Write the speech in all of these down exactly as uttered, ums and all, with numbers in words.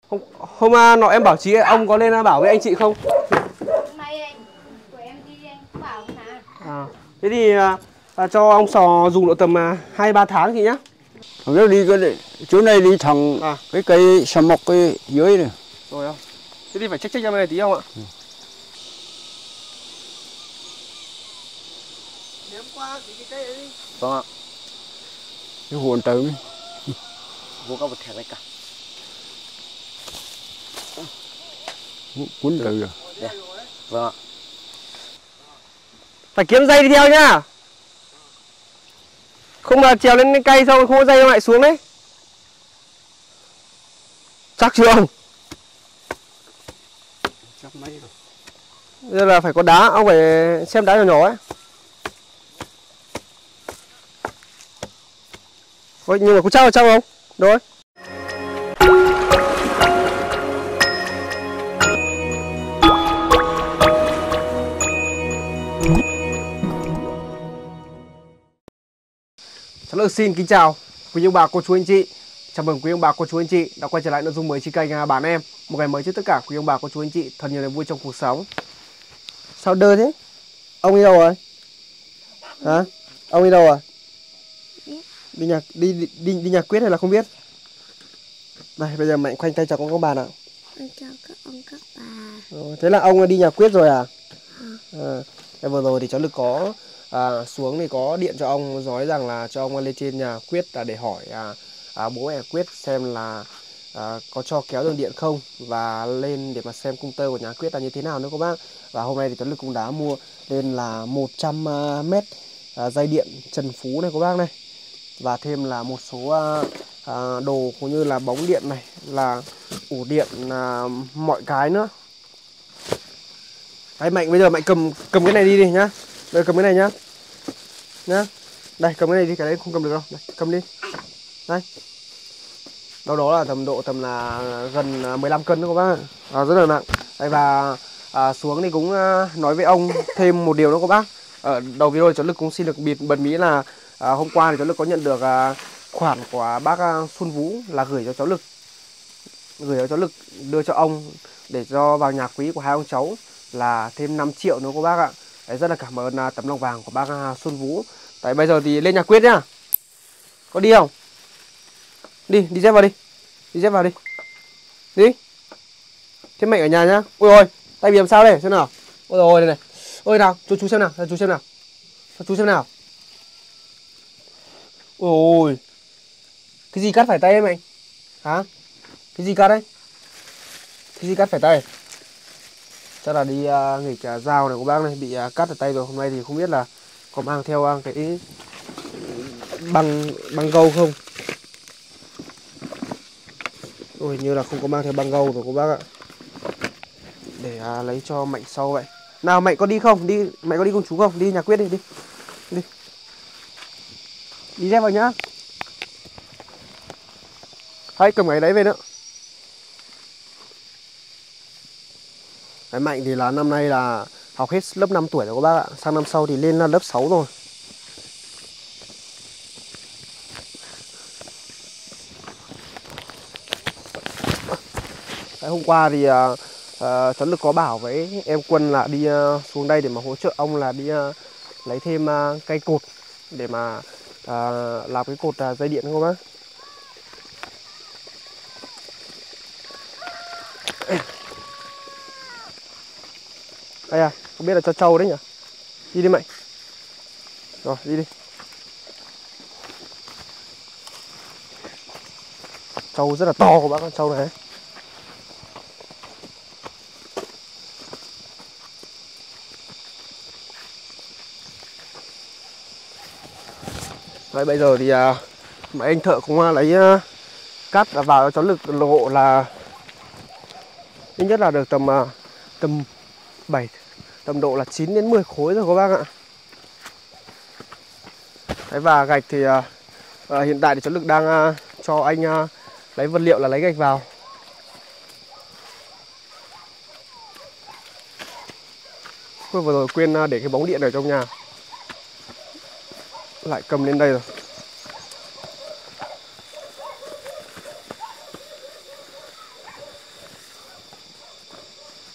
Hôm, hôm nọ em bảo chị ông có lên bảo với anh chị không? Hôm nay anh của em đi anh cũng bảo mà. À, thế thì à, cho ông sò dùng độ tầm à, hai ba tháng chị nhá. Nó đi cái chỗ này đi thẳng À. cái cây sầm mọc cái dưới này. Rồi không? Thế thì phải check check cho này tí không ạ? Ừ. Ném qua cái cây ấy đi. Vâng ạ. Cái hồn tới. Vô có một thẻ này cả. Cuốn từ rồi. Đây. Vâng ạ. Phải kiếm dây đi theo nhá. Không là trèo lên cây xong không có dây lại xuống đấy. Chắc chưa ông? Chắc mấy rồi. Giờ là phải có đá, ông phải xem đá nhỏ nhỏ ấy. Ôi, nhưng mà có trao ở trong không? Rồi. Cháu Lực xin kính chào quý ông bà cô chú anh chị. Chào mừng quý ông bà cô chú anh chị đã quay trở lại nội dung mới trên kênh Bản Em. Một ngày mới trước tất cả quý ông bà cô chú anh chị thật nhiều niềm vui trong cuộc sống. Sao đơ thế? Ông đi đâu rồi? Hả? Ông đi đâu rồi? Đi nhà đi đi đi, đi nhà Quyết hay là không biết? Đây bây giờ Mạnh khoanh tay chào con các bà nào. Con chào các ông các bà. Ừ, thế là ông đi nhà Quyết rồi à? À, à vừa rồi thì cháu Lực có à, xuống thì có điện cho ông nói rằng là cho ông lên trên nhà Quyết là để hỏi à, à, bố mẹ Quyết xem là à, có cho kéo đường điện không và lên để mà xem công tơ của nhà Quyết là như thế nào nữa các bác. Và hôm nay thì cháu Lực cũng đã mua lên là một trăm mét à, dây điện trần phú này các bác này, và thêm là một số à, à, đồ cũng như là bóng điện này, là ổ điện, à, mọi cái nữa. Đấy, Mạnh bây giờ Mạnh cầm cầm cái này đi đi nhá. Đây cầm cái này nhá. Nhá. Đây cầm cái này đi, cái đấy không cầm được đâu. Đây, cầm đi. Đây. Đâu đó là tầm độ tầm là gần mười lăm cân đó các bác. À, rất là nặng. Đây và à, xuống thì cũng à, nói với ông thêm một điều nữa các bác. Ở đầu video cháu Lực cũng xin được bịt bật mí là à, hôm qua thì cháu Lực có nhận được à, khoản của bác à, Xuân Vũ là gửi cho cháu Lực. Gửi cho cháu Lực đưa cho ông để cho vào nhà quý của hai ông cháu là thêm năm triệu nữa các bác ạ. Đấy, rất là cảm ơn uh, tấm lòng vàng của bác uh, Xuân Vũ. Tại bây giờ thì lên nhà Quyết nhá. Có đi không? Đi, đi dép vào đi. Đi dép vào đi. Đi. Thế Mạnh ở nhà nhá. Ôi ôi, tay bị làm sao đây? Xem nào. Ôi rồi đây này. Ôi nào, chú chú xem nào, chú xem nào. Chú xem nào. Ôi ôi. Cái gì cắt phải tay em anh? Hả? Cái gì cắt đấy? Cái gì cắt phải tay? Chắc là đi uh, nghịch uh, dao này của bác này bị uh, cắt ở tay rồi. Hôm nay thì không biết là có mang theo uh, cái băng băng gâu không. Ôi như là không có mang theo băng gâu rồi các bác ạ. Để uh, lấy cho Mạnh sau vậy. Nào Mạnh có đi không? Đi Mạnh có đi cùng chú không? Đi nhà Quyết đi đi. Đi. Đi dép vào nhá. Hãy cầm cái đấy về nữa. Cái Mạnh thì là năm nay là học hết lớp năm tuổi rồi các bác ạ. Sang năm sau thì lên lớp sáu rồi. Cái hôm qua thì uh, uh, cháu Lực có bảo với em Quân là đi uh, xuống đây để mà hỗ trợ ông là đi uh, lấy thêm uh, cây cột để mà uh, làm cái cột uh, dây điện không bác. Đây à, không biết là cho trâu đấy nhỉ. Đi đi Mạnh. Rồi, đi đi. Trâu rất là to của bác con trâu này. Đấy, bây giờ thì à, mấy anh thợ cũng lấy à, cát vào cho cháu Lực lộ là ít nhất là được tầm à, tầm bảy, tầm độ là chín đến mười khối rồi các bác ạ. Đấy, và gạch thì à, à, hiện tại thì cháu Lực đang à, cho anh à, lấy vật liệu là lấy gạch vào. Vừa rồi quên à, để cái bóng điện ở trong nhà. Lại cầm lên đây rồi.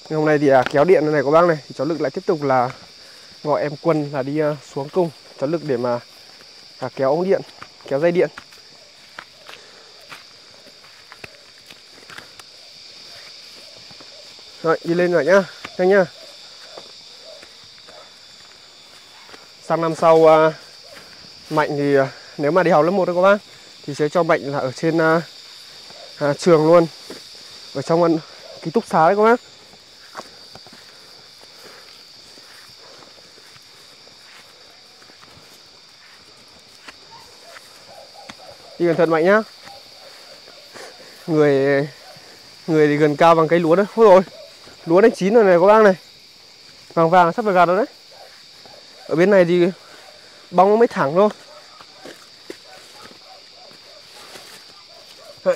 Nhưng hôm nay thì à, kéo điện này của bác này thì cháu Lực lại tiếp tục là gọi em Quân là đi uh, xuống cung cháu Lực để mà à, kéo ống điện, kéo dây điện. Rồi đi lên rồi nhá, nhanh nhá. Sang năm sau uh, Mạnh thì uh, nếu mà đi học lớp một đó các bác thì sẽ cho Mạnh là ở trên uh, uh, trường luôn, ở trong uh, ký túc xá đấy các bác. Đi cẩn thận Mạnh nhá. Người người thì gần cao bằng cây lúa đấy. Ôi rồi, lúa đánh chín rồi này các bác này. Vàng vàng sắp phải gặt rồi đấy. Ở bên này thì bóng nó mới thẳng thôi. Đấy.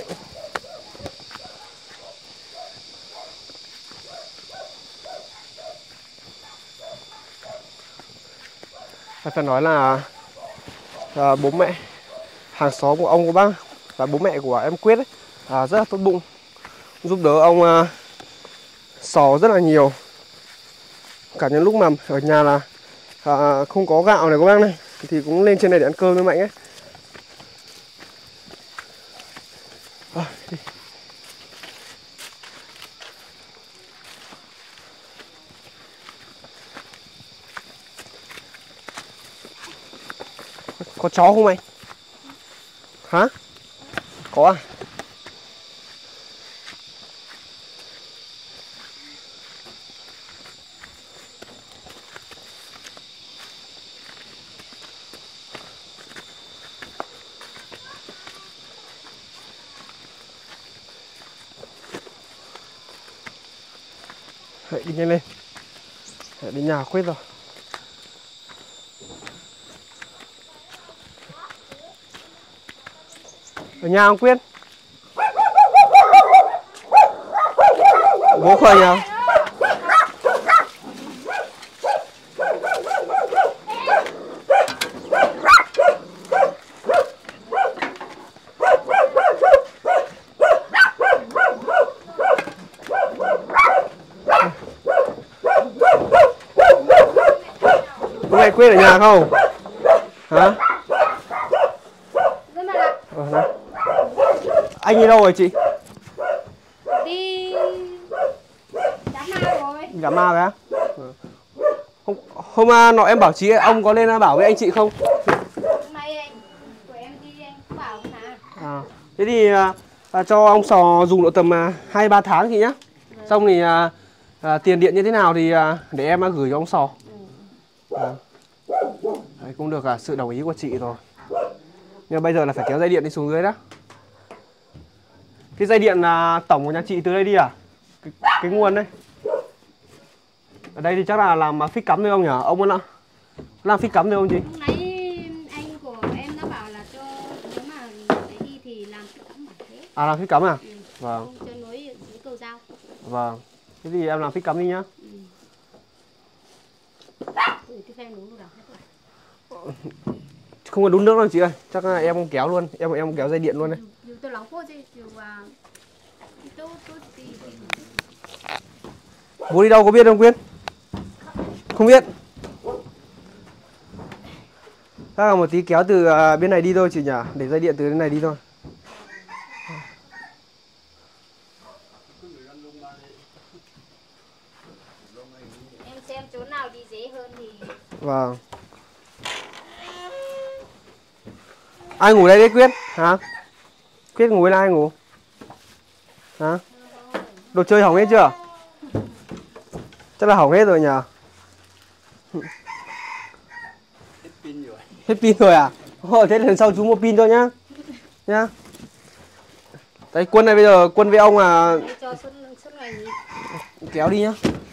Phải nói là à, bố mẹ hàng xóm của ông của bác và bố mẹ của em Quyết ấy, à, rất là tốt bụng, giúp đỡ ông à, Sò rất là nhiều. Cả những lúc mà ở nhà là à, không có gạo này các bác này thì cũng lên trên này để ăn cơm với Mạnh ấy. À, đi. Có chó không anh? Hả? Có à? Đấy, đi nhanh lên. Đấy, đi nhà Quyết rồi. Ở nhà ông Quyết. Bố khởi nhà. Hôm nay Quyết ở nhà không? Hả? Ờ, này. Anh đi đâu rồi chị? Đi đám ma rồi. Gặp ma rồi á? Hôm, hôm nọ em bảo chị ông có lên bảo với anh chị không? Hôm nay anh của em đi anh cũng bảo mà. À, thế thì à, cho ông Sò dùng độ tầm à, hai ba tháng chị nhá. Vâng. Xong thì à, à, tiền điện như thế nào thì à, để em à, gửi cho ông Sò. Ừ. À. Đấy, cũng được à, sự đồng ý của chị rồi. Nhưng bây giờ là phải kéo dây điện đi xuống dưới đó. Cái dây điện là tổng của nhà chị từ đây đi à? Cái, cái nguồn đấy. Ở đây thì chắc là làm phích cắm thôi không nhỉ? Ông muốn ạ? Làm phích cắm thôi không chị? Lúc nãy anh của em nó bảo là cho nếu mà đấy đi thì làm phích cắm bảo thế. À làm phích cắm à? Ừ. Vâng. Không cho nối với cầu dao. Vâng. Thế thì em làm phích cắm đi nhá. Ừ. Ừ, thì em đúng rồi. Không có đun nước đâu chị ơi. Chắc là em không kéo luôn. Em em kéo dây điện luôn đây. Dù tôi lóng gì dù à tôi tôi thì Bố đi đâu có biết không Quyên? Không biết. Chắc là một tí kéo từ uh, bên này đi thôi chị nhỉ? Để dây điện từ bên này đi thôi. em xem chỗ nào đi dễ hơn thì Vâng. Ai ngủ đây đấy Quyết? Hả? Quyết ngủ với ai ngủ? Hả? Đồ chơi hỏng hết chưa? Chắc là hỏng hết rồi nhỉ? Hết pin rồi. Hết pin rồi à? Ồ, thế lần sau chú mua pin cho nhá. Nhá. Đấy, Quân này bây giờ Quân với ông là cho suốt suốt ngày nghỉ. kéo đi nhá.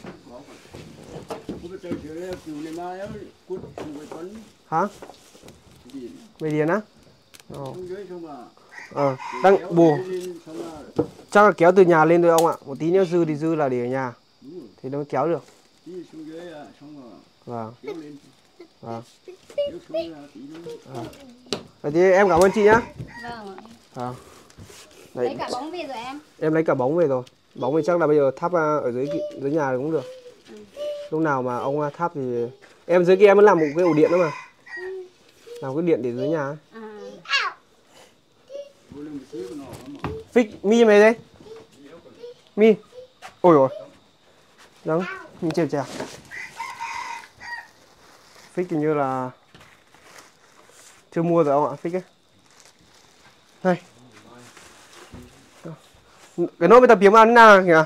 Hả? Về điền á? Ồ. Ờ, đang bù. Chắc là kéo từ nhà lên thôi ông ạ. Một tí nữa dư thì dư là để ở nhà. Thì nó mới kéo được. Vâng. Vâng. Vậy thì em cảm ơn chị nhá. Vâng. Vâng. Lấy cả bóng về rồi em. Em lấy cả bóng về rồi. Bóng thì chắc là bây giờ thắp ở dưới dưới nhà cũng được. Ừ. Lúc nào mà ông thắp thì em dưới kia em vẫn làm một cái ổ điện nữa mà. Làm cái điện để dưới nhà. À. Phích mi mày đây. Mi. Ôi rồi. Đó, mi chèo chèo. Phích hình như là chưa mua rồi ông ạ, phích ấy. Này. Cái nốt với tập kiếm ăn nào kìa.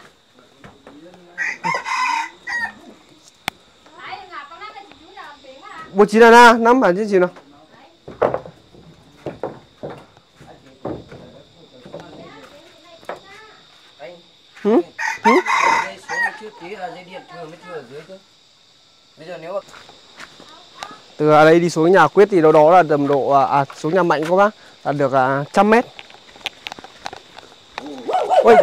Bố trí là na, năm bản chứ gì nào. Hử? Hử? Từ ở đây đi xuống nhà Quyết thì đâu đó là tầm độ à xuống nhà Mạnh các bác là được à, trăm mét. Ôi.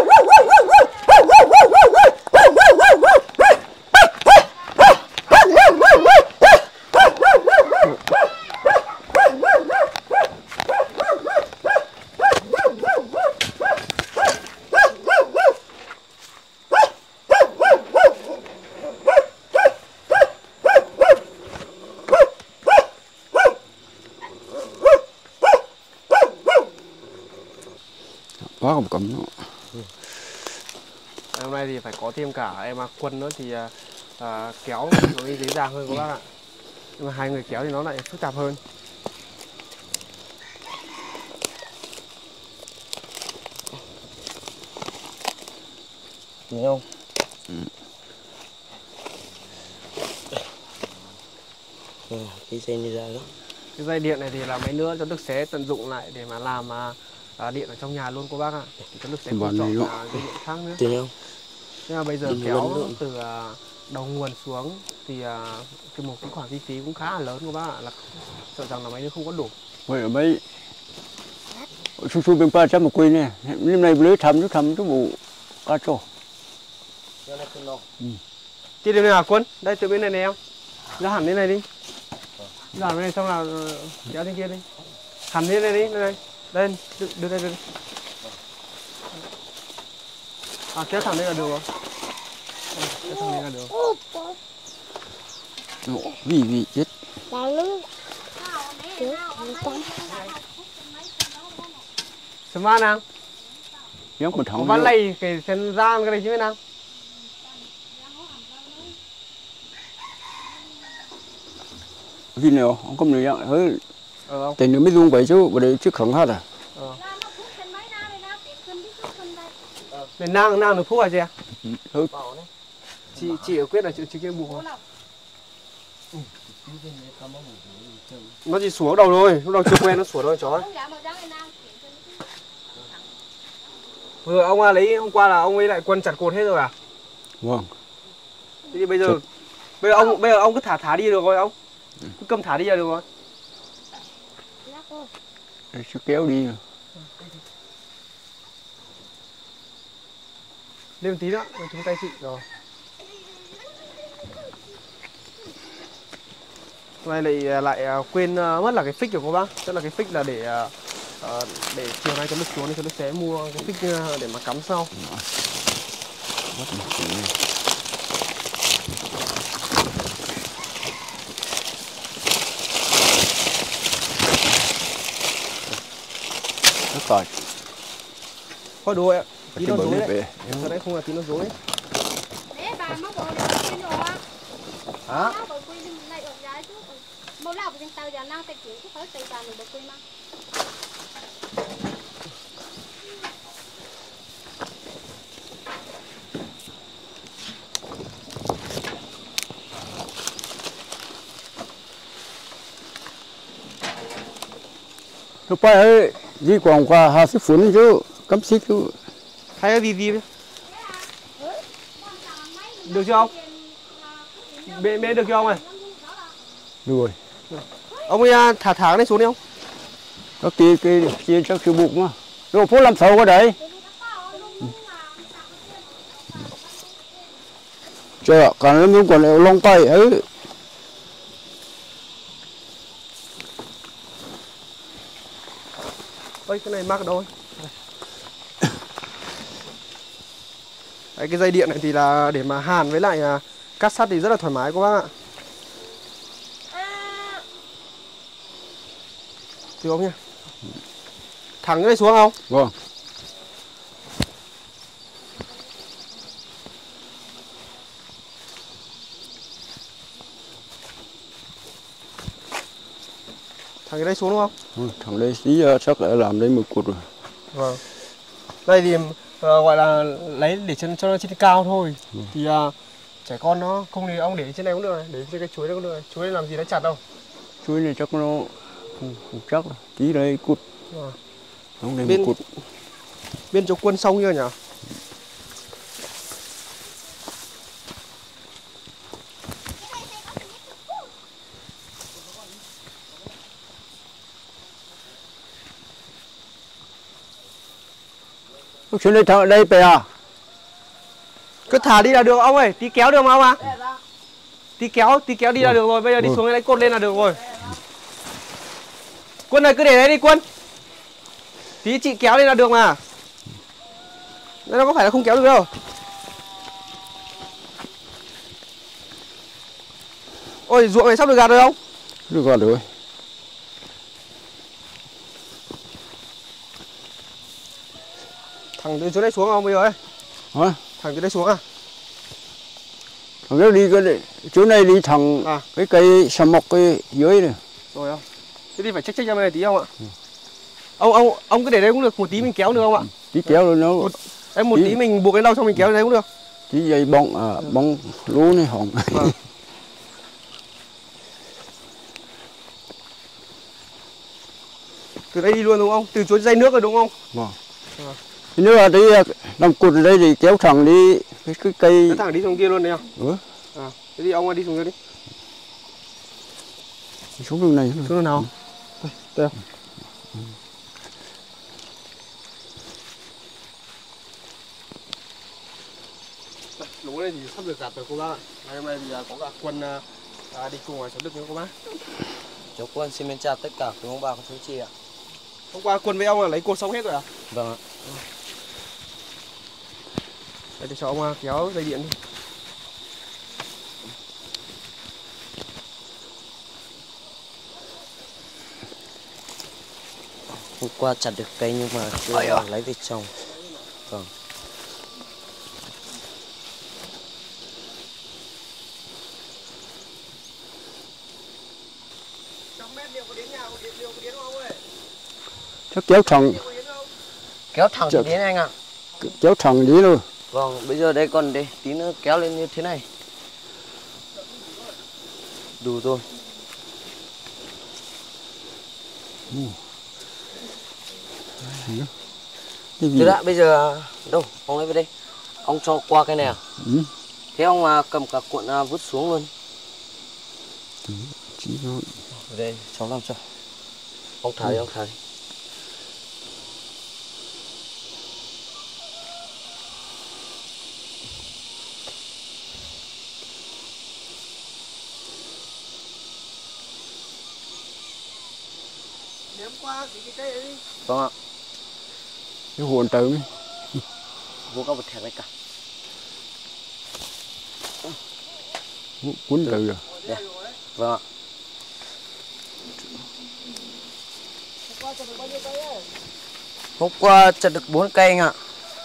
Quá không cầm nữa. Hôm nay thì phải có thêm cả em Quân nữa thì à, à, kéo nó đi dễ dàng hơn các bác ạ. Nhưng mà hai người kéo thì nó lại phức tạp hơn. Nhìn không? Ừ. Ừ, cái dây này ra đó. Cái dây điện này thì là mấy nữa cho Đức sẽ tận dụng lại để mà làm à, à, điện ở trong nhà luôn cô bác ạ. Thì cho Đức sẽ không chọn à, dây điện khác nữa. Tiền không? Nhưng mà bây giờ kéo từ à, đầu nguồn xuống thì à, cái một cái khoản chi phí cũng khá là lớn cô bác ạ, là sợ rằng là mấy đứa không có đủ. Vậy ở mấy su su bên ba trăm một quê nè, hôm nay lưới thầm nó thầm cái vụ cá trò. Chị đi nào Quân, đây từ bên này này em, ra hẳn bên này đi, ra hẳn bên này xong là kéo trên kia đi, hẳn bên này đi, đây này, đây, đưa, đưa đây đưa đây. À kéo thẳng đây là được rồi, kéo thẳng đây là được. Ủa, vì vì chết. Sớm ăn nào. Giống một thằng. Văn này cái chân ra cái này chứ nào. Vì nào, không có người dạng hơi. Ờ không. Tiền nữa mới luôn vậy chứ, bởi đây chứ không hết à. Ờ. Để nang nang được phúc à chị à? Ừ. Chị chị ở Quyết là chị chị kia bù không? Nó chỉ xuống đầu thôi, lúc đầu chưa quen nó xuống thôi chó. Vừa ông lấy hôm qua là ông ấy lại Quân chặt cột hết rồi à? Vâng. Thế thì bây giờ Chật. bây giờ ông bây giờ ông cứ thả thả đi được rồi ông. Cứ cầm thả đi là được rồi. Để chứ kéo đi rồi. Lên một tí nữa, rồi chúng tay chị rồi. Hôm nay lại lại quên mất là cái phích của cô bác, tức là cái phích là để uh, để chiều nay cho nước xuống thì cho nước sẽ mua cái phích để mà cắm sau. Rất rồi. Thôi đủ ạ. Tí nó bự dối nếp đấy. về. Cái đấy không là tí nó dối. Đấy bà mắc bộ để quên rồi á. Hả? Nó bởi quên này ở giá chứ. Một lão trên tàu giờ năng tay kiểu chứ phải tay bàn được quên mà. Thôi phải ấy, đi quảng qua hai mươi phút chứ, cắm xích chứ. Hay là gì gì được chưa ông? Bên bên được chưa ông ơi? Được rồi. Ông ấy thả thả cái này xuống đi không? Các kia kia chia cho cái bụng mà. Rồi phố làm sầu ở đây. Trời ạ, còn nó còn leo lông tay ấy. Ôi cái này mắc ở đâu ấy? Đấy, cái dây điện này thì là để mà hàn với lại à, cắt sắt thì rất là thoải mái các bác ạ. Được không nhá? Thẳng cái này xuống không? Vâng. Thẳng cái đây xuống đúng không? Ừ, thằng đây tí chắc là làm đấy mười cột rồi. Vâng. Đây thì uh, gọi là lấy để cho, cho nó trên cao thôi. Ừ. Thì uh, trẻ con nó không thì ông để trên này cũng được này, để trên cái chuối đây cũng được này. Chuối này làm gì nó chặt đâu. Chuối này chắc nó không, không chắc đâu. Tí đây cột. Vâng. Không đây bên, một cột. Bên chỗ quân xong chưa nhỉ? Xuống đây thằng đây về à? Cứ thả đi là được ông ơi, tí kéo được mà ông ạ. À? Tí kéo, tí kéo đi là được rồi, bây giờ đi xuống lấy cột lên là được rồi. Quân này cứ để đấy đi Quân. Tí chị kéo lên là được mà. Nó có phải là không kéo được đâu. Ôi ruộng này sắp được gạt rồi không? Được gạt rồi. Thằng từ chỗ này xuống không bây giờ ấy? Hả? Thằng từ đây xuống à? Thằng đó đi cái chỗ này đi thằng à. Cái cây sầm mọc cái dưới này. Rồi không? Thế thì phải check check cho này tí không ạ? Ừ. Ông ông ông cứ để đây cũng được, một tí mình kéo được không ạ? Ừ. Tí kéo rồi nó. Một, em một tí, tí mình buộc cái đâu xong mình kéo lên đấy cũng được. Tí dây bông à, ừ. Bông lúa này hỏng. À. Từ đây đi luôn đúng không? Từ chỗ dây nước rồi đúng không? Vâng. À. Nếu là đi làm cột ở đây thì kéo thẳng đi cái, cái cây. Kéo thẳng đi xuống kia luôn đấy không? Ừ. À, thế thì ông đi xuống kia đi. Xuống đường này. Xuống đường nào? Ừ. Đây, đây. Ừ. Lúa này thì sắp được gặt rồi cô bác ạ. Ngày hôm nay thì có cả Quân à, đi cùng cháu Đức với cô bác. Cháu Quân xin chào tất cả quý ông bà và chú chị ạ. Hôm qua Quân với ông là lấy cột xong hết rồi à? Vâng ạ. Ừ. Đây để cho ông kéo dây điện đi. Hôm qua chặt được cây nhưng mà chưa lấy về trồng. Vâng. Chắc kéo thẳng. Kéo thẳng thì đến anh ạ. Kéo thẳng đi luôn. Vâng, bây giờ đây còn đây, tí nữa kéo lên như thế này. Đủ rồi. Ừ. Thế đã, bây giờ đâu, ông lấy về đây. Ông cho qua cái này à? Ừ. Thế ông à, cầm cả cuộn à, vứt xuống luôn. Ừ. Chỉ nó... Đây, cháu làm cho. Ông thả đi, ông thả đi. Ném qua cái cây ấy đi. Vâng ạ. Cái hồn tới mới. Vô các vật thẻ này cả. Cuốn từ rồi. Đây. Vâng ạ. Hôm qua chặt được bốn cây anh ạ.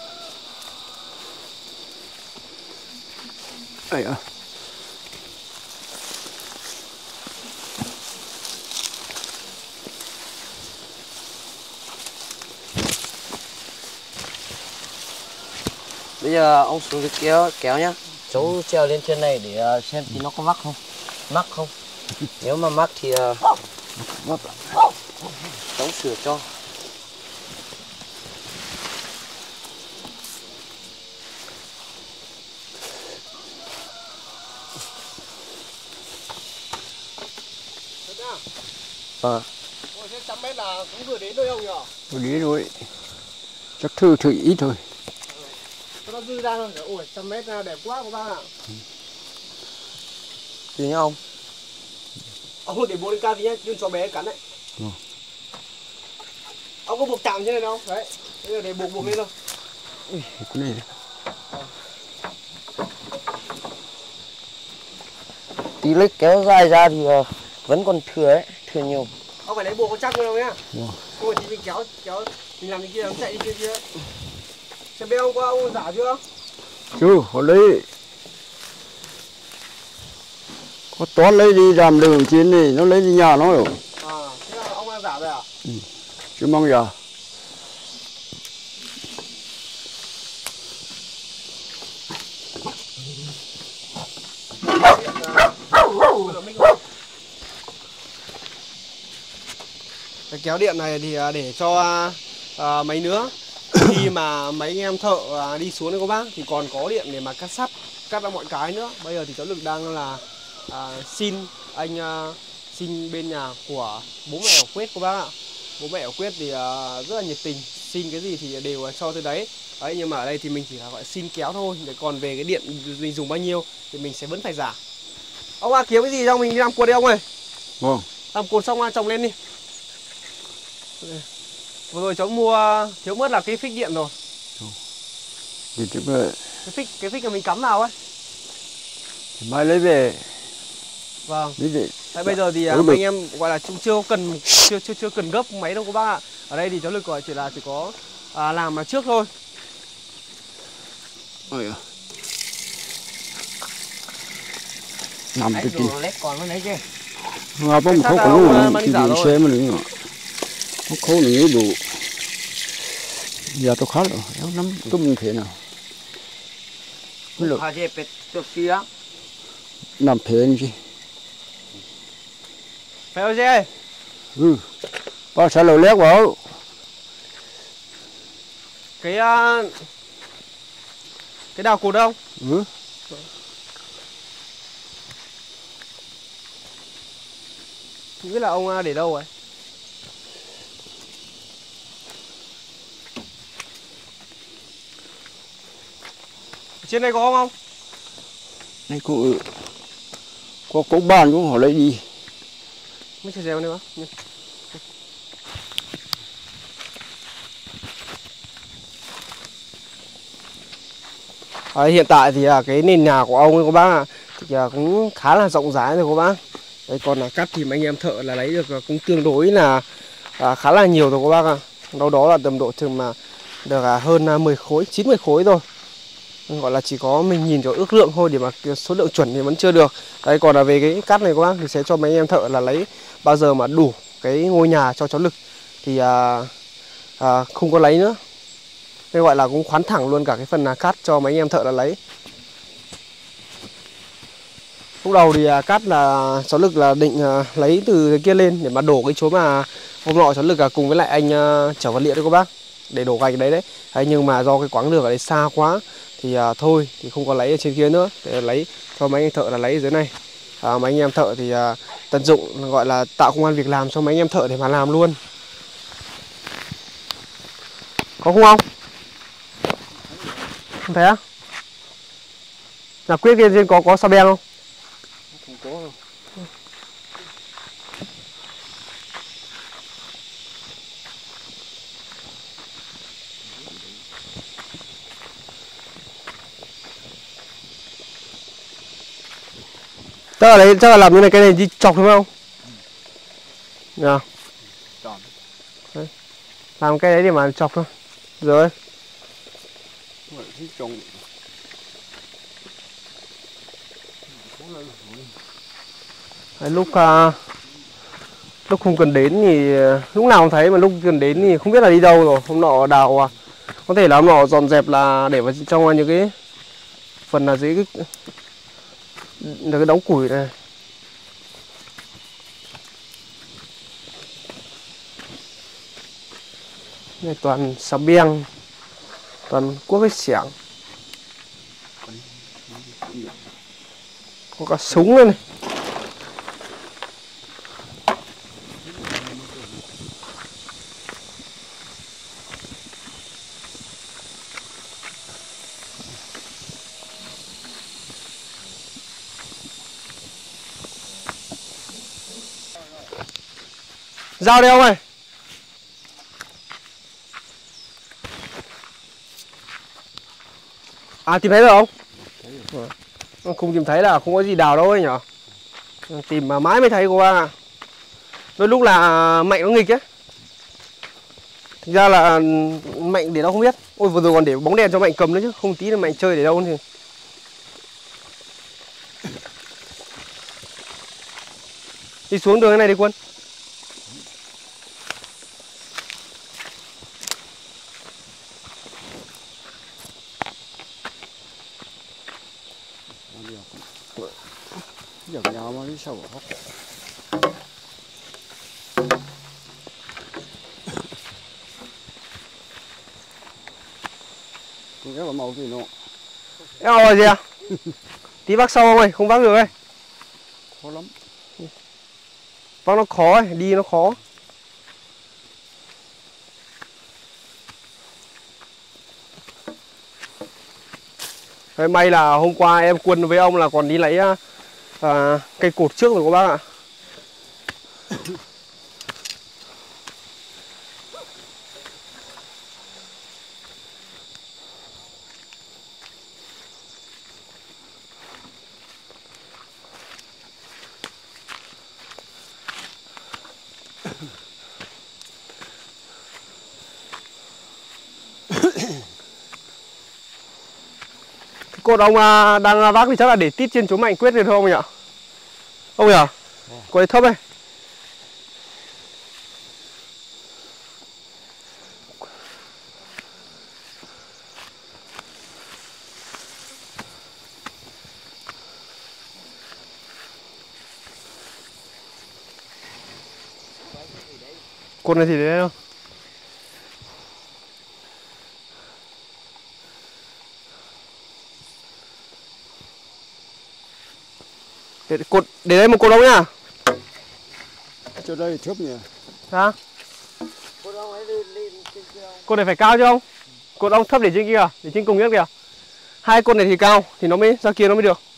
Đây à. Bây giờ ông xuống cái kéo kéo nhá. Cháu treo lên trên này để xem thì nó có mắc không. Mắc không? Nếu mà mắc thì uh, cháu sửa cho. Vâng. Ôi thế trăm mét là cũng vừa đến nơi ông nhỉ? Vừa đến rồi. Chắc thử thử ít thôi. Ừ. Nó dư ra thôi. Ôi trăm mét đẹp quá các bác ạ. Ừ. Gì nhá ông? Ông để bố lên cao tí nhé, chứ cho bé cắn đấy. Ừ. Ông có buộc chạm trên này đâu? Đấy. Bây giờ để buộc buộc lên thôi. Ui, cái này. À. tí lấy kéo dài ra thì uh, vẫn còn thừa ấy, thừa nhiều. Ông phải lấy buộc có chắc đâu nhá. Wow. Không thì mình kéo kéo mình làm cái kia nó chạy đi kia kia. Xem bé hôm qua ông giả chưa? Chưa, họ lấy có toán lấy đi làm đường trên này, nó lấy đi nhà nó rồi. À, thế là ông đang giả rồi à? Ừ. Chứ mong giờ. Cái kéo điện này thì để cho à, mấy nữa khi mà mấy anh em thợ à, đi xuống đấy các bác thì còn có điện để mà cắt sắt, cắt ra mọi cái nữa. Bây giờ thì cháu Lực đang là à, xin anh à, xin bên nhà của bố mẹ ở Quyết các bác ạ. Bố mẹ ở Quyết thì à, rất là nhiệt tình, xin cái gì thì đều cho tới đấy. Đấy, nhưng mà ở đây thì mình chỉ là gọi xin kéo thôi. Để còn về cái điện mình dùng bao nhiêu thì mình sẽ vẫn phải giả. Ông à, kiếm cái gì cho mình đi làm cột đi ông ơi. Vâng. Làm cột xong trồng lên đi. Vừa rồi cháu mua thiếu mất là cái phích điện rồi. Thì trước về. Cái phích cái phích mà mình cắm vào ấy. Thì mai lấy về. Vâng. Lấy về. Tại bây giờ thì à, anh em gọi là cũng chưa cần chưa chưa chưa cần gấp máy đâu các bác ạ. Ở đây thì cháu Lực gọi chỉ là chỉ có à, làm mà trước thôi. Ôi à. Nằm cái gì? Lấy còn mới lấy chứ. Ngà bông không có luôn thì đi xe mà nữa. Nó khô là nhớ đủ. Giờ tôi khó rồi, éo lắm, tôi mình thế nào. Hà dê pet cho xí á. Làm thế như gì? Phải không ơi? Ừ. Bao sao lầu lét vào. Cái uh, cái đào cột đâu? Ừ. Không biết là ông để đâu rồi? Trên đây có không không? Này cũng có có bàn cũng họ lấy đi. Mới chơi dèo nữa. À, hiện tại thì à, cái nền nhà của ông ấy các bác ạ thì à, cũng khá là rộng rãi rồi các bác. Đấy, còn là cắt thì mấy anh em thợ là lấy được cũng tương đối là à, khá là nhiều rồi các bác ạ. Đâu đó là tầm độ chừng mà được à, hơn mười khối, chín mươi khối thôi. Gọi là chỉ có mình nhìn cho ước lượng thôi, để mà số lượng chuẩn thì vẫn chưa được. Đấy, còn là về cái cắt này các bác thì sẽ cho mấy anh em thợ là lấy bao giờ mà đủ cái ngôi nhà cho cháu Lực thì à, à, không có lấy nữa. Nên gọi là cũng khoán thẳng luôn cả cái phần là cắt cho mấy anh em thợ là lấy. Lúc đầu thì à, cắt là cháu Lực là định à, lấy từ cái kia lên để mà đổ cái chỗ mà hôm nọ cháu Lực à, cùng với lại anh à, chở vật liệu đấy các bác, để đổ gạch đấy đấy. Đấy, nhưng mà do cái quãng đường ở đây xa quá thì à, thôi thì không có lấy ở trên kia nữa, để lấy cho mấy anh thợ là lấy ở dưới này. À, mấy anh em thợ thì à, tận dụng gọi là tạo công an việc làm cho mấy anh em thợ để mà làm luôn. Có không không? Không thấy á? Là Quyết kia trên có có sao beng không? Không có đâu. Chắc là đấy, chắc là làm như này cái này đi chọc đúng không? Nhờ. Đấy. Làm cái đấy để mà chọc thôi. Rồi. Đấy, lúc uh, lúc không cần đến thì lúc nào không thấy, mà lúc cần đến thì không biết là đi đâu rồi. Hôm nọ đào à, có thể là hôm nọ dọn dẹp là để vào trong những cái phần là dưới cái cái đống củi này. Này toàn xà beng, toàn cuốc với xẻng, có cả súng nữa này. Dao đây ông ơi. À, tìm thấy rồi không? Không tìm thấy là không có gì đào đâu ấy nhở. Tìm mà mãi mới thấy cô bác ạ. Đôi lúc là Mạnh nó nghịch ấy. Thực ra là Mạnh để đâu không biết. Ôi vừa rồi còn để bóng đèn cho Mạnh cầm nữa chứ. Không tí là Mạnh chơi để đâu thì. Đi xuống đường cái này đi Quân. Giờ nhau mà đi sâu hốc. Cái là màu gì nó. Eo rồi gì à? Tí vác sau không ơi, không vác được ơi. Khó lắm. Vác nó khó ấy, đi nó khó. Đấy, may là hôm qua em Quân với ông là còn đi lấy à, cây cột trước rồi các bác ạ. Cột ông à, đang vác thì chắc là để tít trên chỗ Mạnh Quyết rồi thôi ông nhỉ? Ông nhỉ? Cột này thấp đây. Cột này thì đấy đâu? Để, cột, để đây một cột ông nhá. Chỗ đây thấp nhỉ. Hả? Cột này phải cao chứ không? Cột ông thấp để trên kia, để trên cùng nhất kìa. Hai cột này thì cao thì nó mới ra kia nó mới được.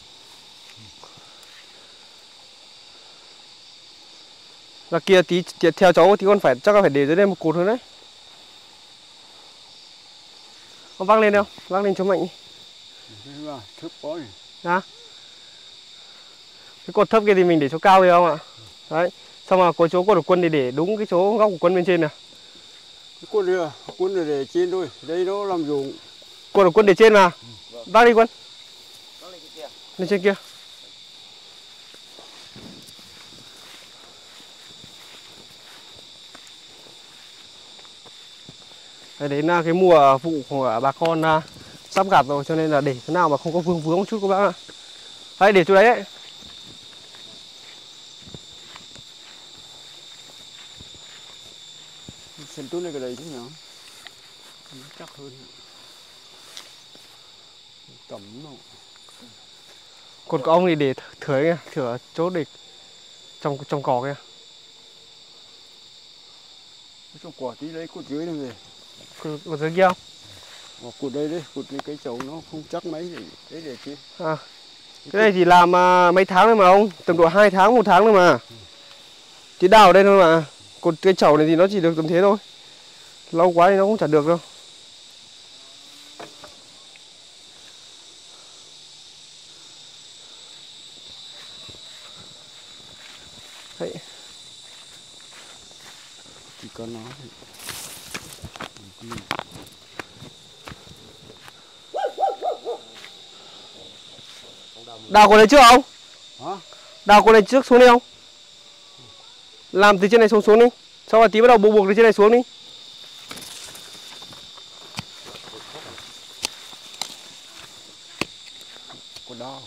Ra kia tí theo cháu thì con phải chắc là phải để dưới đây một cột hơn đấy. Con vác lên đâu? Vác lên cho Mạnh. Thấp quá nhỉ. Hả? Cái cột thấp kia thì mình để chỗ cao đi không ạ? Đấy. Xong rồi có chỗ cột của Quân thì để đúng cái chỗ góc của Quân bên trên này. Cái cột này, Quân này để trên thôi. Đây nó làm dụng. Cột của Quân để trên mà. Vâng. Vác đi Quân. Vác lên trên kia. Lên trên kia. Đấy, đến cái mùa vụ của bà con uh, sắp gặt rồi cho nên là để cái nào mà không có vương vướng một chút các bác ạ. Đấy, để chỗ đấy ấy. Xem tốt này cái đấy chứ nhỉ? Chắc hơn. Tầm nó. Còn có ông thì để thửa kìa, thửa chỗ để trong trong cỏ kìa. Trong quả tí lấy cột dưới này về. Cột, cột dưới kia không? Ờ, cột đây đấy, cột này cái chậu nó không chắc mấy để đấy để chứ. À, cái này chỉ làm uh, mấy tháng thôi mà ông, tầm độ hai tháng, một tháng thôi mà. Chỉ đào ở đây thôi mà. Cột cái chậu này thì nó chỉ được tầm thế thôi. Lâu quá thì nó cũng chả được đâu. Đấy. Chỉ có nó thôi. Đào cột này trước không? Hả? Đào cột này trước xuống đi không? Làm từ trên này xuống xuống đi. Sau rồi tí bắt đầu buộc buộc từ trên này xuống đi. Có đào.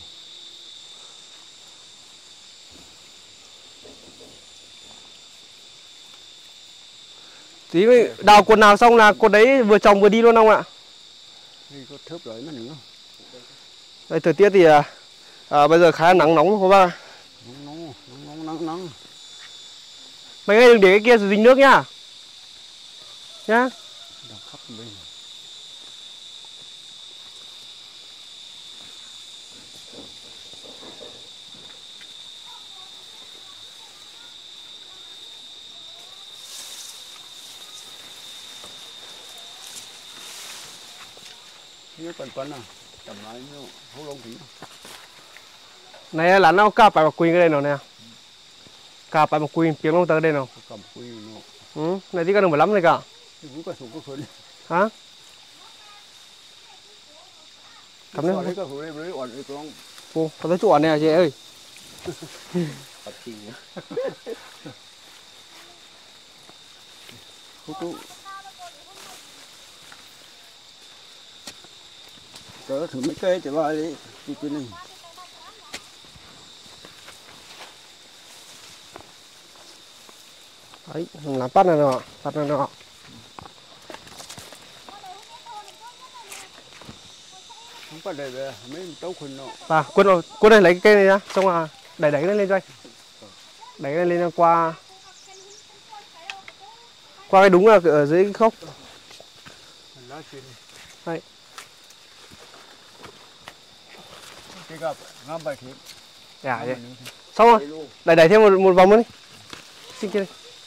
Tí đào cột nào xong là cột đấy vừa trồng vừa đi luôn không ạ? Đây có thớp đấy mà nữa. Đây thời tiết thì à, à, bây giờ khá là nắng nóng các bác. Nóng nóng nóng nóng nóng. Mấy người đừng để cái kia dính nước nhá. Nhá. Đang khắp bên. Cái quần quần à, tầm lại nó hấu lông tí. Này là nó cạp phải quỳ cái đây nào nè. Cả phải một quy tiếng long tơ đây nào. cầm quy nó Ừ, này tí cả đừng phải lắm này cả. cũng có số có phần Hả? Cắm lên. đấy có số đấy với ổn đấy con. Cô, có tới chỗ này à chị ơi. Bắt chim nhá. Cô cô. Tớ thử mấy cây trở lại đi, đi cái này. Đấy, làm bắt này nọ, bắt này nọ. Không có để về mấy tấu khuyên nọ. À, quân rồi, quân này lấy cái cây này ra, xong là đẩy đẩy nó lên cho anh. Đẩy nó lên qua qua cái đúng là ở dưới cái khốc. Đây. Cái gặp ngắm bài thiệt. Dạ vậy. Xong rồi, đẩy đẩy thêm một một vòng nữa đi. Xin kia đi.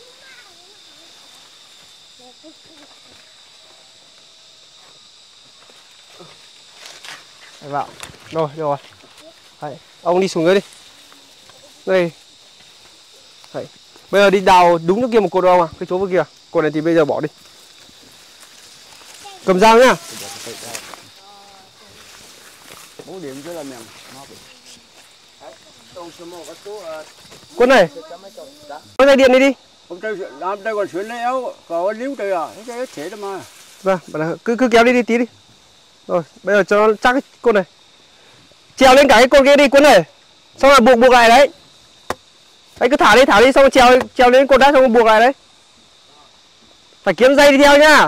Đấy vào. Rồi, được rồi. Đấy, ông đi xuống dưới đi. Đây. Đấy. Bây giờ đi đào đúng chỗ kia một cột đâu à? Cái chỗ vừa kia. Cột này thì bây giờ bỏ đi. Cầm dao nhá. Bố điểm chứ là mèo. Quân này. Có dây điện đi đi. Hôm nay làm đây còn xuyên léo, có líu trời à, cái thế đó mà. Vâng, cứ cứ kéo đi đi tí đi. Rồi, bây giờ cho nó chắc cái cột này. Trèo lên cả cái cột kia đi quân này. Xong rồi buộc buộc lại đấy. Đấy cứ thả đi, thả đi xong rồi trèo trèo lên cột đá xong rồi buộc lại đấy. Phải kiếm dây đi theo nhá.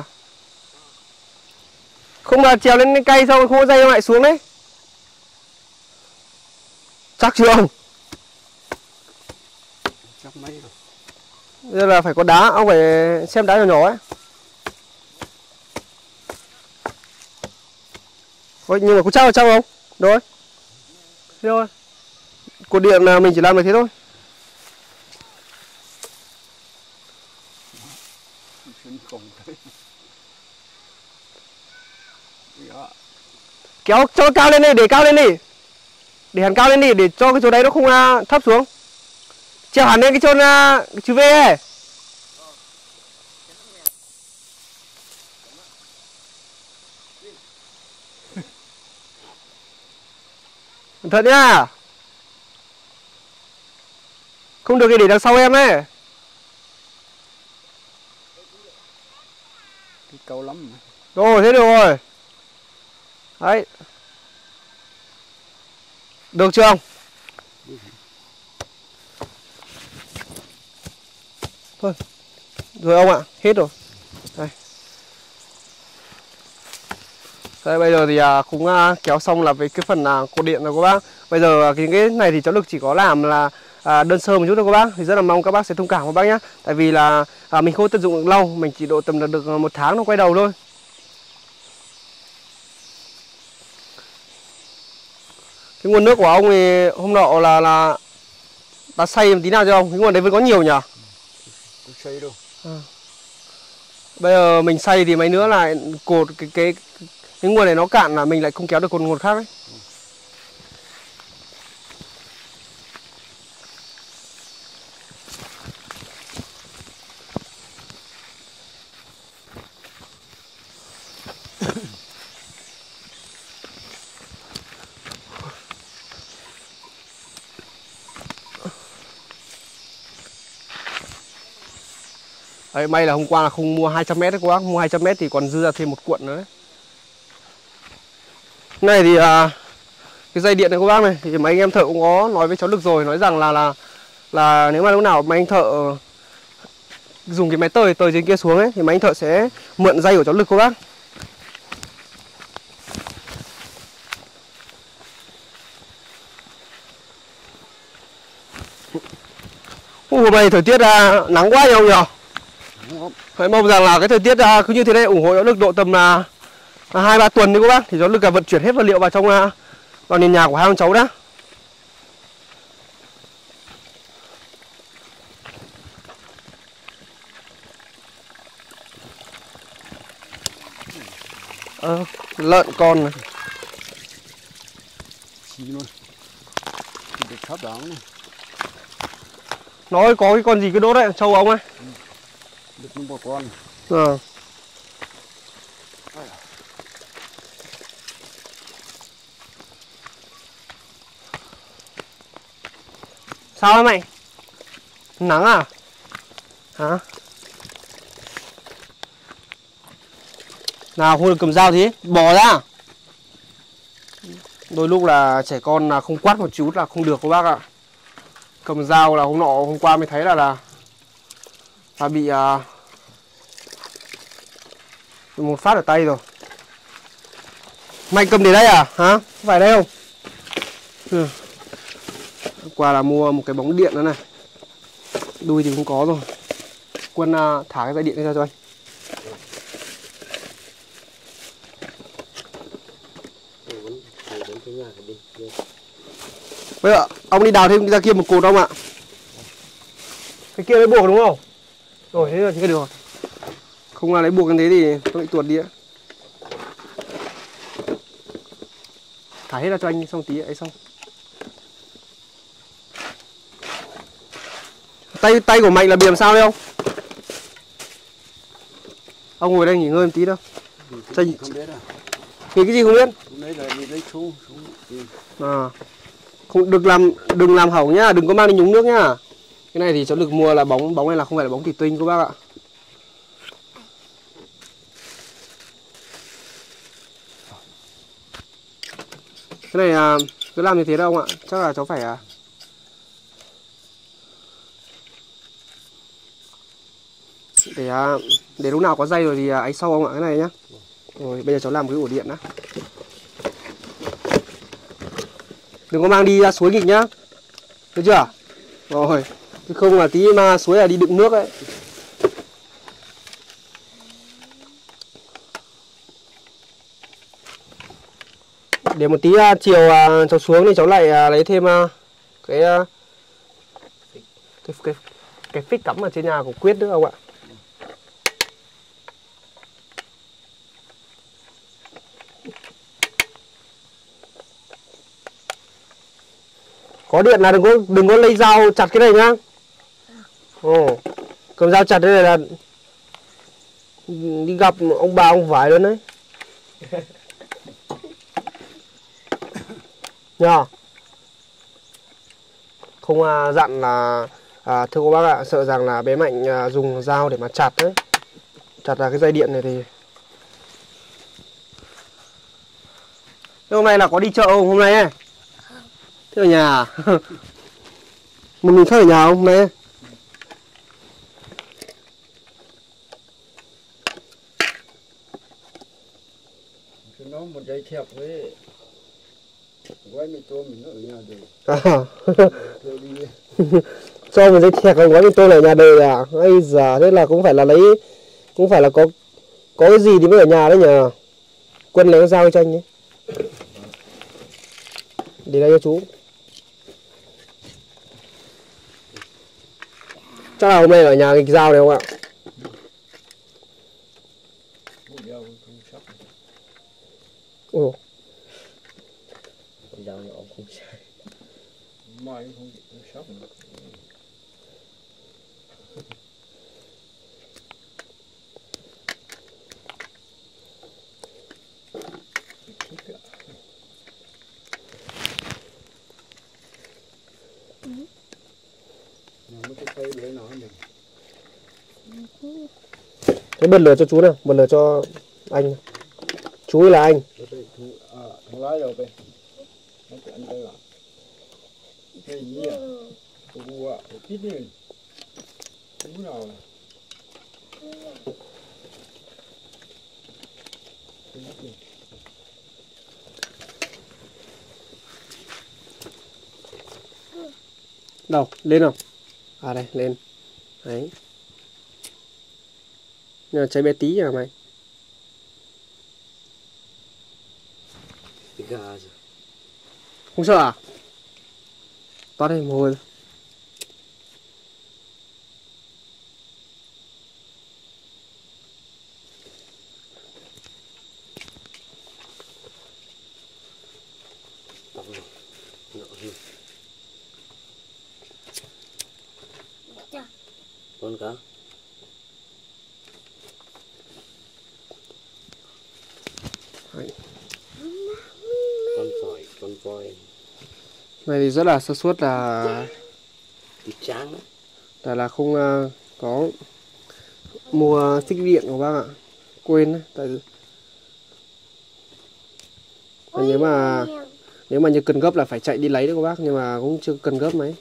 Không mà trèo lên cây xong rồi không có dây lại xuống đấy. Chắc chưa ông? Chắc mấy rồi. Bây giờ là phải có đá, ông phải xem đá nhỏ nhỏ ấy. Ôi, nhưng mà có trao ở trong không? Rồi. Thế thôi. Cột điện là mình chỉ làm được thế thôi. Kéo cho nó cao lên đi, để cao lên đi. Để hẳn cao lên đi, để cho cái chỗ đấy nó không uh, thấp xuống. Treo hẳn lên cái chôn uh, chữ V ấy. Cẩn thận nhá. Không được thì để đằng sau em ấy. Cái câu lắm mà. Rồi, thế được rồi. Đấy. Được chưa ông? Thôi. Rồi ông ạ, hết rồi. Đây. Đây bây giờ thì à, cũng à, kéo xong là về cái phần à, cột điện rồi các bác. Bây giờ à, cái, cái này thì cháu Lực chỉ có làm là à, đơn sơ một chút thôi các bác. Thì rất là mong các bác sẽ thông cảm các bác nhé. Tại vì là à, mình không tận dụng được lâu, mình chỉ độ tầm là được một tháng nó quay đầu thôi. Cái nguồn nước của ông thì hôm nọ là là đã xay một tí nào cho ông? Cái nguồn đấy vẫn có nhiều nhỉ? Không xay đâu. À. Bây giờ mình xay thì mấy nữa lại cột cái cái cái nguồn này nó cạn là mình lại không kéo được cột nguồn khác đấy. Đấy, may là hôm qua là không mua hai trăm mét đấy các bác, mua hai trăm mét thì còn dư ra thêm một cuộn nữa đấy. Này thì à, cái dây điện này các bác này thì mấy anh em thợ cũng có nói với cháu Lực rồi, nói rằng là là là nếu mà lúc nào mấy anh thợ dùng cái máy tời tời trên kia xuống ấy thì mấy anh thợ sẽ mượn dây của cháu Lực các bác. Hôm nay thời tiết à, nắng quá nhiều nhỉ? Hãy mong rằng là cái thời tiết à, cứ như thế này ủng hộ cháu Lực độ tầm là hai ba tuần đi các bác, thì cháu Lực cả vận chuyển hết vật liệu vào trong à, vào nền nhà của hai ông cháu đã. Ờ, lợn con này. Xí luôn. Được thắp đóng này. Nói có cái con gì cứ đốt đấy, trâu ông ấy. Được một bộ con. Ờ. Sao đấy mày? Nắng à? Hả? Nào không được cầm dao thế, bỏ ra. Đôi lúc là trẻ con là không quát một chút là không được các bác ạ. Cầm dao là hôm nọ hôm qua mới thấy là là là bị uh, một phát ở tay rồi. Mày cầm để đây à? Hả? Phải đây không? Ừ. Qua là mua một cái bóng điện nữa này. Đuôi thì không có rồi. Quân uh, thả cái dây điện ra cho anh. Bây giờ ông đi đào thêm ra kia một cột không ạ? Cái kia lấy buộc đúng không? Rồi thế là thế được rồi. Không là lấy buộc như thế thì tôi bị tuột đi ạ. Thả hết ra cho anh xong tí ấy xong. Tay tay của Mạnh là bị làm sao đấy không? Ông ngồi đây nghỉ ngơi một tí đâu. Không biết à? Vì cái gì không biết? Đấy là vì lấy thu. À. Không được làm đừng làm hỏng nhá, đừng có mang đi nhúng nước nhá. Cái này thì cháu được mua là bóng bóng này là không phải là bóng thủy tinh các bác ạ. Cái này à, cứ làm như thế đâu ạ? Chắc là cháu phải à để à, để lúc nào có dây rồi thì à, ấy sau không ạ, cái này nhá. Rồi bây giờ cháu làm cái ổ điện đã. Đừng có mang đi ra suối nghịch nhá. Được chưa? Rồi, chứ không là tí mà suối là đi đựng nước ấy. Để một tí uh, chiều uh, cháu xuống thì cháu lại uh, lấy thêm uh, cái, uh, cái cái cái phích cắm ở trên nhà của Quyết nữa không ạ? Có điện là đừng có đừng có lấy dao chặt cái này nhá. Ồ, cầm dao chặt cái này là đi gặp ông bà ông vải luôn đấy. Nhờ. Không à, dặn là à, thưa cô bác ạ, sợ rằng là bé Mạnh à, dùng dao để mà chặt đấy. Chặt là cái dây điện này thì. Thế hôm nay là có đi chợ không hôm nay ấy? Thế ở nhà à? Một mình khác ở nhà không hôm nay? Nó một dây thẹp với gói mì tôm mình nó ở nhà đời. À. Cho một dây thẹp gói mì tôm ở nhà đời à? Ây giời, thế là cũng phải là lấy cũng phải là có có cái gì thì mới ở nhà đấy nhờ. Quân lấy cái dao cho anh nhé. Để đây cho chú. Chắc là hôm nay ở nhà cái dao này không ạ? Ủa. Con dao nhỏ không sai. Mai không không sắp nữa. Thế bật lửa cho chú nào, bật lửa cho anh. Chú là anh. Thằng lái rồi đây. Nó cái anh đây là cái gì à? Ủa, ít đi. Chú nào này? Đâu, lên không? À đây, lên. Đấy. Nhưng mà cháy bé tí à mày? Gà rồi. Không sợ à? Toát lên mồ hôi. con cá. Đấy. Con sỏi, con voi. Này thì rất là sơ suất là Thì trắng á. là là không uh, có mua xích điện của bác ạ, quên đấy. Tại nếu mà nếu mà như cần gấp là phải chạy đi lấy đấy các bác, nhưng mà cũng chưa cần gấp mấy.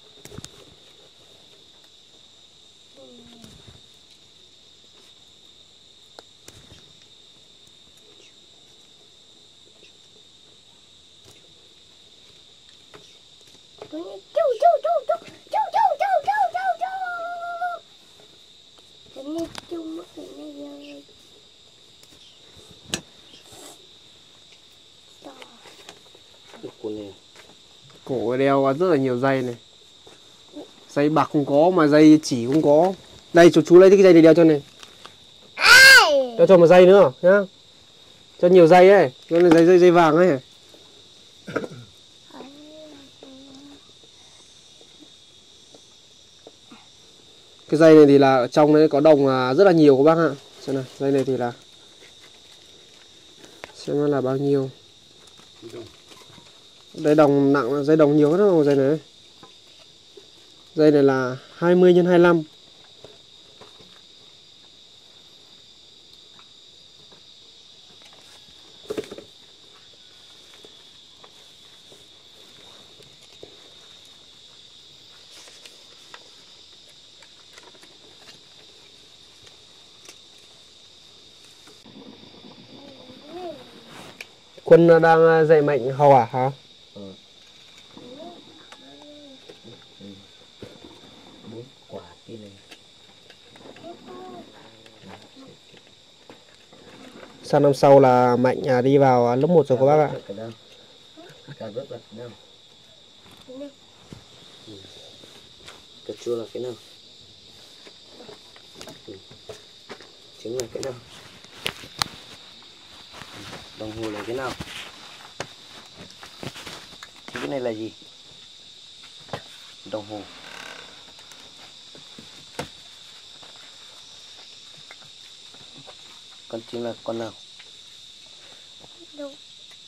Cổ đeo rất là nhiều dây này, dây bạc không có mà dây chỉ không có. Đây chú chú lấy cái dây này đeo cho này, đeo cho một dây nữa nhá, cho nhiều dây ấy, cho này dây dây dây vàng ấy. Cái dây này thì là ở trong đấy có đồng là rất là nhiều các bác ạ. Xem nào, dây này thì là xem nó là bao nhiêu. Đây đồng nặng, dây đồng nhiều hết rồi dây này. Dây này là hai mươi nhân hai mươi lăm. Quân đang dạy mệnh hầu à hả? Ừ. Bốn quả kia này. Sang năm sau là Mạnh à, đi vào lớp một rồi các bác ạ. Cà rốt là cái nào? Cà chua là cái nào? Ừ. Trứng là cái nào? Đồng hồ là cái nào? Cái này là gì? Đồng hồ. Con trứng là con nào? Đúng.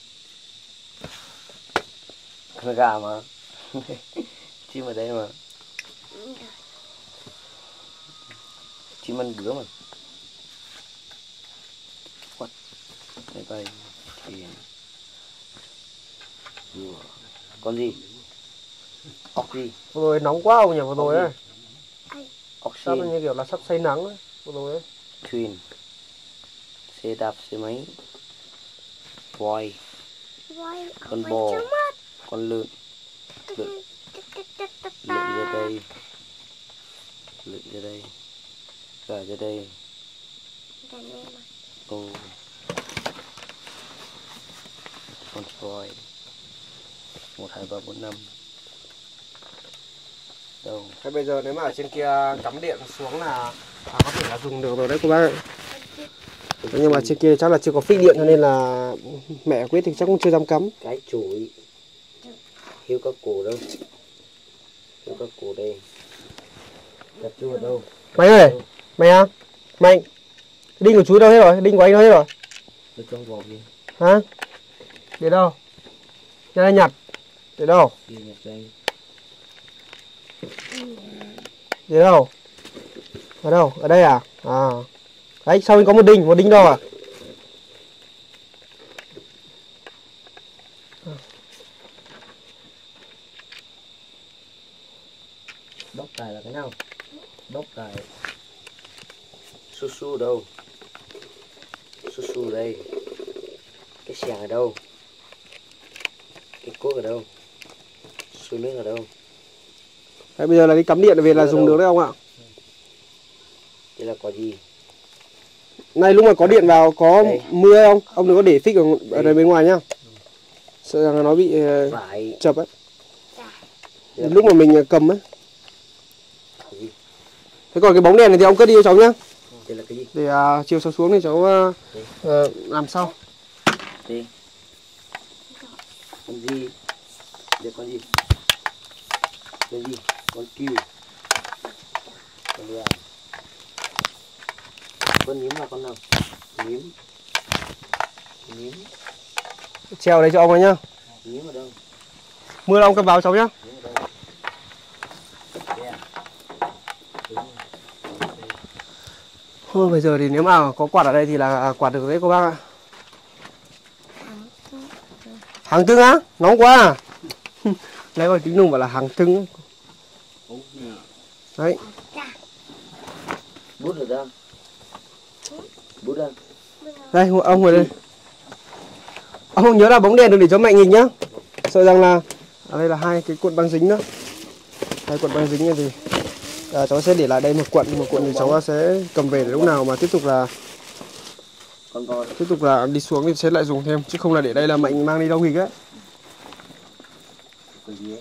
Con gà mà. Chim ở đây mà. Chim ăn bữa mà. What? Đây đây. Thì... con gì? Ốc gì? Vừa rồi nóng quá không nhỉ vừa rồi ấy. Ốc Sắp xin. như kiểu là sắp say nắng ấy. Vừa rồi ấy. Thuyền. Xe đạp xe máy. Voi. Con bò. Con lợn. Lợn. Lợn ra đây. Lợn ra đây. Gà ra đây. Ô. Con voi. Một, hai, ba, bốn, năm. Đâu? Thế bây giờ nếu mà ở trên kia cắm điện xuống là à, có thể là dùng được rồi đấy các bác ạ. Nhưng mà trên kia chắc là chưa có phích điện cho nên là mẹ quyết thì chắc cũng chưa dám cắm. Cái chuối. Hiêu các cổ đâu? Hiêu các cổ đây. Cà chua đâu? Mày ơi, mày à? Mạnh, đinh của chú đâu hết rồi? Đinh của anh đâu hết rồi? Nó trong vỏ kia. Hả? Để đâu? Nhà đây nhặt. Để đâu? Kia nhặt cho anh. Để đâu? Ở đâu? Ở đây à? À. Đấy, sau anh có một đinh, một đinh đâu à? Bóc cải là cái nào? Bóc cải. Su su đâu? Su su đây. Cái xẻng ở đâu? Cái cuốc ở đâu? Su nước ở đâu? Đấy, bây giờ là đi cắm điện về là dùng được đấy không ạ? Đây là có gì? Này lúc mà có điện vào có Đây. mưa không? Ông đừng có để phích ở, ở đây bên ngoài nhá. Sợ rằng nó bị uh, Phải. chập ấy. Lúc mà mình cầm ấy. Gì? Thế còn cái bóng đèn này thì ông cất đi cho cháu nhá. Đây là cái gì? Để uh, chiều cháu xuống thì cháu uh, uh, làm sau. Đây. Con gì? Đây con gì? Con gì? Con cừu. Con nhím là con nào? Nhím. Nhím. Treo đấy cho ông ấy nhá. Nhím ở đâu? Mưa là ông cầm vào cháu nhá. Nhím ở đâu? Thôi bây giờ thì nếu mà có quạt ở đây thì là quạt được đấy cô bác ạ. Hàng trưng á? Nóng quá à? Lấy vào tính nùng bảo là hàng trưng. Đấy. Bút ở đâu? Bút đâu? Đây ông ngồi đây. Ông không nhớ là bóng đèn đừng để cho mạnh nhìn nhá. Sợ rằng là ở đây là hai cái cuộn băng dính nữa. Hai cuộn băng dính này thì à, cháu sẽ để lại đây một cuộn, một cuộn thì cháu sẽ cầm về để lúc nào mà tiếp tục là Con con. tiếp tục là đi xuống thì sẽ lại dùng thêm, chứ không là để đây là mạnh mang đi đâu nghịch ấy. Cái gì ấy?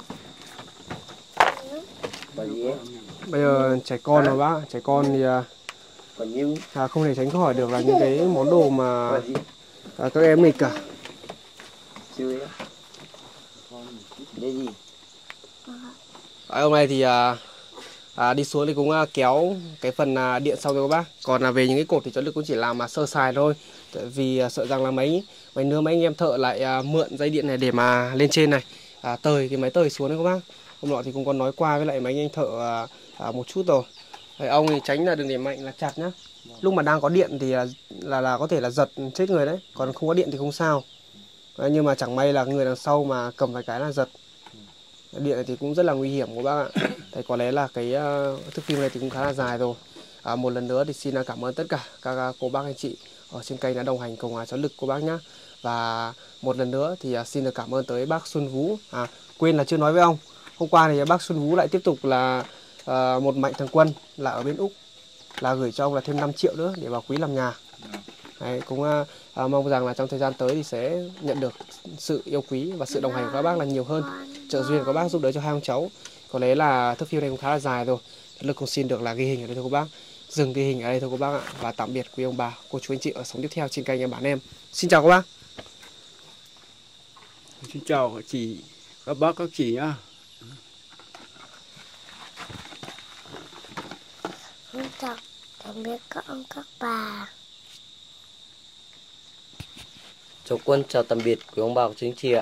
Cái gì ấy? Bây giờ trẻ con mà bác, trẻ con thì Còn nhím. à, không thể tránh khỏi được là những cái món đồ mà Cái gì? à, các em nghịch cả. Chơi á. Đây gì? À, hôm nay thì à, à, đi xuống thì cũng à, kéo cái phần à, điện sau rồi các bác. Còn là về những cái cột thì cháu Lực cũng chỉ làm mà sơ sài thôi. Tại vì à, sợ rằng là mấy mấy nữa mấy anh em thợ lại à, mượn dây điện này để mà lên trên này à, tời cái máy tời xuống đấy các bác. Hôm nọ thì cũng có nói qua với lại mấy anh thợ à, à, một chút rồi. Đấy, ông thì tránh là đừng để mạnh là chặt nhá. Lúc mà đang có điện thì là, là là có thể là giật chết người đấy. Còn không có điện thì không sao. Đấy, nhưng mà chẳng may là người đằng sau mà cầm vài cái là giật. Điện này thì cũng rất là nguy hiểm các bác ạ. Đấy, có lẽ là cái uh, thước phim này thì cũng khá là dài rồi. À, một lần nữa thì xin cảm ơn tất cả các uh, cô bác anh chị ở trên kênh đã đồng hành cùng uh, cháu Lực cô bác nhé. Và một lần nữa thì uh, xin được cảm ơn tới bác Xuân Vũ. À, quên là chưa nói với ông. Hôm qua thì bác Xuân Vũ lại tiếp tục là uh, một mạnh thường quân là ở bên Úc là gửi cho ông là thêm năm triệu nữa để vào quý làm nhà. Đấy, cũng uh, uh, mong rằng là trong thời gian tới thì sẽ nhận được sự yêu quý và sự đồng hành của các bác là nhiều hơn, trợ duyên của các bác giúp đỡ cho hai ông cháu. Có lẽ là thước phim này cũng khá là dài rồi. Lực cũng xin được là ghi hình ở đây thôi các bác, dừng ghi hình ở đây thôi các bác ạ. Và tạm biệt quý ông bà, cô chú anh chị ở sóng tiếp theo trên kênh Em Bản Em. Xin chào các bác. Xin chào các chị, các bác, các chị nhá. Xin chào tạm biệt các ông các bà. Cháu Quân chào tạm biệt quý ông bà và chú anh chị ạ.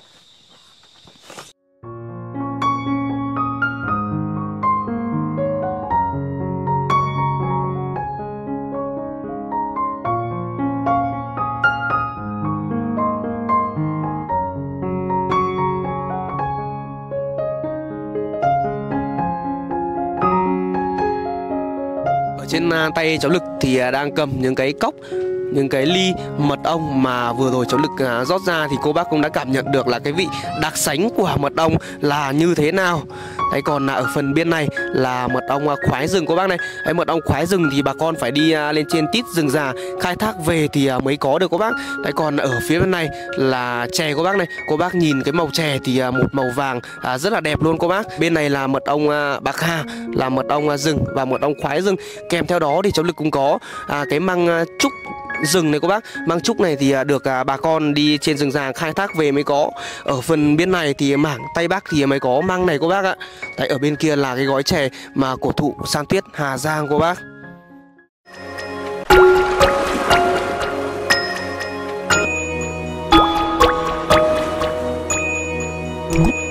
Trên tay cháu Lực thì đang cầm những cái cốc, những cái ly mật ong mà vừa rồi cháu Lực rót ra thì cô bác cũng đã cảm nhận được là cái vị đặc sánh của mật ong là như thế nào. Đấy, còn ở phần bên này là mật ong khoái rừng cô bác này. Đấy, mật ong khoái rừng thì bà con phải đi lên trên tít rừng già khai thác về thì mới có được cô bác. Đấy, còn ở phía bên này là chè cô bác này. Cô bác nhìn cái màu chè thì một màu vàng à, rất là đẹp luôn cô bác. Bên này là mật ong bạc hà, là mật ong rừng và mật ong khoái rừng. Kèm theo đó thì cháu Lực cũng có à, cái măng trúc rừng này cô bác. Măng trúc này thì được à, bà con đi trên rừng già khai thác về mới có. Ở phần bên này thì mảng Tây Bắc thì mới có măng này cô bác ạ. Đấy, ở bên kia là cái gói chè mà cổ thụ San Tuyết Hà Giang cô bác.